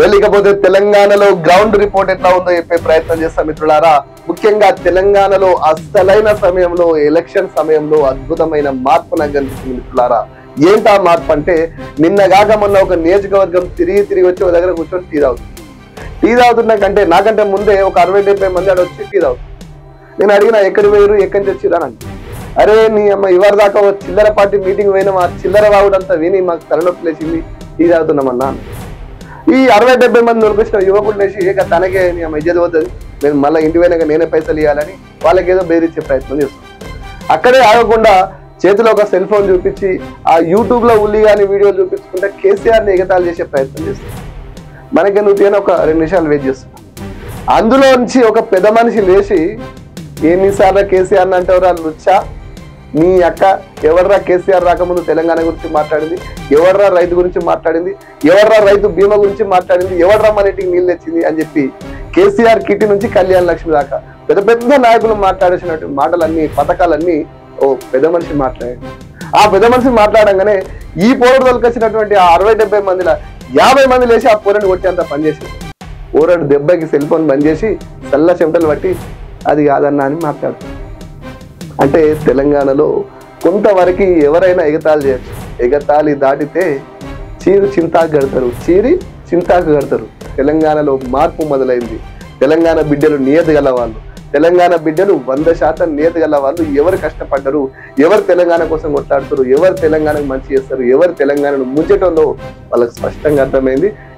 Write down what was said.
వెళ్ళకపోతే తెలంగాణలో ground report ఎట్లా ఉందో చెప్పే ప్రయత్నం చేస్తాం మిత్రులారా. ముఖ్యంగా తెలంగాణలో అసలైన సమయంలో ఎలక్షన్ సమయంలో అద్భుతమైన మార్పు నాకు కనిపిస్తుంది మిత్రులారా. ఏంటా మార్పు అంటే, నిన్నగాక మొన్న ఒక నియోజకవర్గం తిరిగి వచ్చి ఒక దగ్గర కూర్చొని టీ తాగుతున్నా కంటే నాకంటే ముందే ఒక 60-70 మంది ఆడ వచ్చి టీ తాగుతుంది. నేను అడిగిన ఎక్కడి వేరు ఎక్కడి నుంచి వచ్చిరానండి. అరే నీ అమ్మ ఇవరి దాకా ఒక చిల్లర పార్టీ మీటింగ్ పోయినా ఆ చిల్లర వాగుడంతా విని మాకు తలనొప్పి లేచింది, టీ తాగుతున్నామన్నా. ఈ 60-70 మంది నొలిపించిన యువకులు లేచి ఇక తనకే నీ అమ్మ ఇజ్జత పోతుంది, నేను మళ్ళీ ఇంటి పోయినాక నేనే పైసలు ఇవ్వాలని వాళ్ళకి ఏదో బెదిరించే ప్రయత్నం చేస్తాం. అక్కడే ఆగకుండా చేతిలో ఒక సెల్ ఫోన్ చూపించి ఆ యూట్యూబ్ లో ఉల్లి కానీ వీడియోలు చూపించుకుంటే కేసీఆర్ని ఎగతాళి చేసే ప్రయత్నం చేస్తాం. మనకి నువ్వు ఒక 2 నిమిషాలు వెయిట్ చేస్తున్నా. అందులో నుంచి ఒక పెద్ద మనిషి లేచి ఎన్నిసార్లు కేసీఆర్ అంటారు లుచ్చా, నీ అక్క ఎవర్రా కేసీఆర్ రాకముందు తెలంగాణ గురించి మాట్లాడింది, ఎవర్రా రైతు గురించి మాట్లాడింది, ఎవర్రా రైతు బీమా గురించి మాట్లాడింది, ఎవర్రా మన ఇంటికి నీళ్ళు తెచ్చింది అని చెప్పి కేసీఆర్ కిట్టి నుంచి కళ్యాణ లక్ష్మి దాకా పెద్ద నాయకులు మాట్లాడేసినట్టు మాటలన్నీ పథకాలన్నీ ఓ పెద్ద మనిషి మాట్లాడాడు. ఆ పెద్ద మనిషి మాట్లాడంగానే ఈ పోరడు తొలకొచ్చినటువంటి ఆ 60-70 మందిలో 50 మంది లేచి ఆ పోరని కొట్టేంత పనిచేసి పోరడు దెబ్బకి సెల్ ఫోన్ బంద్ చేసి చల్ల చెమటలు పట్టి అది కాదన్నా అని మాట్లాడుతుంది. అంటే తెలంగాణలో కొంతవరకు ఎవరైనా ఎగతాళి చేయొచ్చు, ఎగతాళి దాటితే చింతాకు కడతారు. తెలంగాణలో మార్పు మొదలైంది. తెలంగాణ బిడ్డలు నియత గల వాళ్ళు, తెలంగాణ బిడ్డలు 100% నియత గల వాళ్ళు. ఎవరు కష్టపడ్డరు, ఎవరు తెలంగాణ కోసం కొట్లాడుతారు, ఎవరు తెలంగాణకు మంచి చేస్తారు, ఎవరు తెలంగాణను ముంచటంలో వాళ్ళకి స్పష్టంగా అర్థమైంది.